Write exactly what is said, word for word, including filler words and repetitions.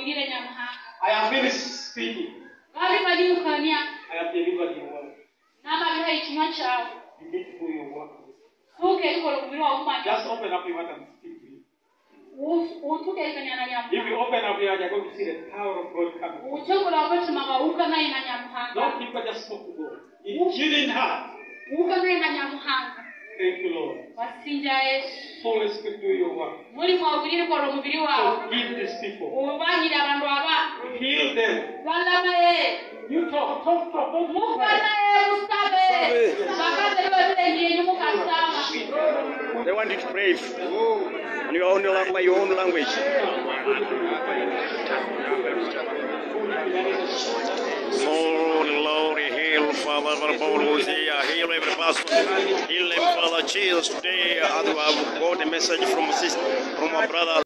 I have finished speaking. I have delivered your word. You need to do your work. Just open up your heart and speak to him. If you open up your heart, you're going to see the power of God coming. Don't people just spoke to God. In chilling heart. Thank you, Lord. Holy Spirit, do your work. Forgive these people. Heal them. You talk, talk, talk, don't move. They want you to pray in your own language, your own language. Oh Lord, heal Father, who's here, heal every person, heal them, Father Jesus. Today, I have got a message from sister, from my brother.